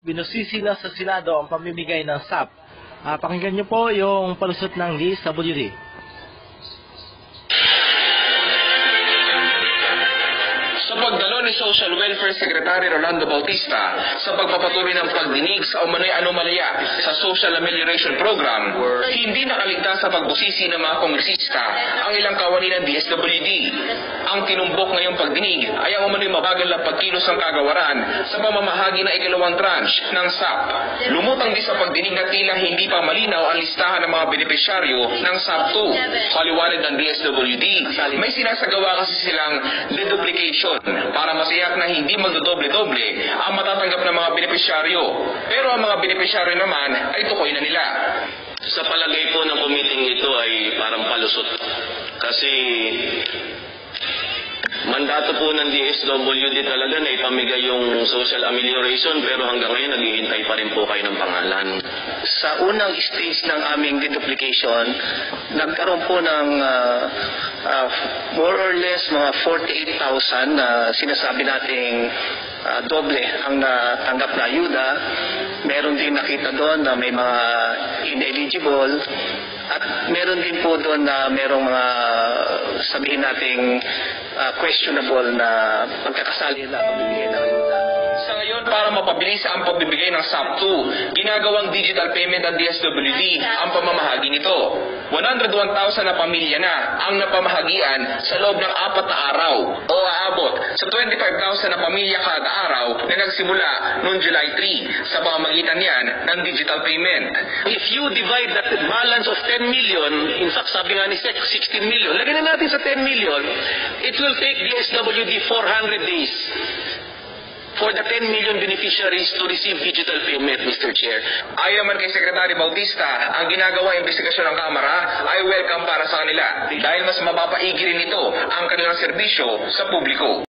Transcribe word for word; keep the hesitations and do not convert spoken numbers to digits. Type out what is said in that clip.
Binusisi na sa Senado ang pamimigay ng S A P. Uh, pakinggan niyo po yung palusot ng D S W D. Sa pagdalo ni Social Welfare Secretary Rolando Bautista sa pagpapatuloy ng pagdinig sa umano'y anomalya sa Social Amelioration Program, hindi nakaligtas sa pagbusisi ng mga kongresista ang ilang kawani ng D S W D. Ang tinumbok ngayong pagdinig ay ang umano'y mabagal na pagkilos ng kagawaran sa pamamahagi ng ikalawang tranche ng S A P. Lumutang din sa pagdinig na tila hindi pa malinaw ang listahan ng mga benepisyaryo ng S A P two. Paliwanag ng D S W D, may sinasagawa kasi silang deduplication para masiyak na hindi magdodoble-doble ang matatanggap ng mga benepisyaryo. Pero ang mga benepisyaryo naman ay tukoy na nila. Sa palagay po ng committee ito ay parang palusot. Kasi mandato po ng D S W D talaga na ipamigay yung social amelioration, pero hanggang ngayon naghihintay pa rin po kayo ng pangalan. Sa unang stage ng aming deduplication, nagkaroon po ng uh, uh, more or less mga forty-eight thousand na sinasabi nating uh, doble ang natanggap na ayuda. Meron din nakita doon na may mga ineligible. At meron din po doon na merong mga sabihin nating uh, questionable na pagkakasali na pagbibigay ng ayuda. Sa ngayon, para mapabilis ang pagbibigay ng S A P two, ginagawang digital payment ng D S W D ang pamamahagi nito. one hundred one thousand na pamilya na ang napamahagian sa loob ng apat na araw o aabot sa twenty-five thousand na pamilya kada araw na nagsimula noong July third sa pamamagitan niyan ng digital payment. If you divide that balance of ten million, in fact sabi nga ni Sec, sixteen million, lagyan na natin sa ten million, it will take D S W D four hundred days for the ten million beneficiaries to receive digital payment, Mister Chair. Ayon man kay Secretary Bautista, ang ginagawa investigasyon ng Kamara ay welcome para sa kanila dahil mas mapapaigi rin ito ang kanilang serbisyo sa publiko.